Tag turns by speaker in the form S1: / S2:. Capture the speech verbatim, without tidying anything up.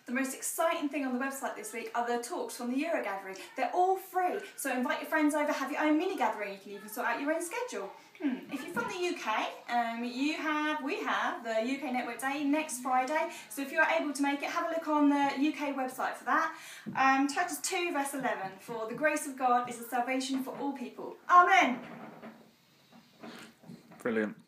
S1: The most exciting thing on the website this week are the talks from the Euro Gathering. They're all free, so invite your friends over, have your own mini gathering. You can even sort out your own schedule. Hmm. If you're from the U K, um, you have, we have the U K Network Day next Friday. So if you're able to make it, have a look on the U K website for that. Um, Titus two verse eleven, for the grace of God is a salvation for all people. Amen.
S2: Brilliant.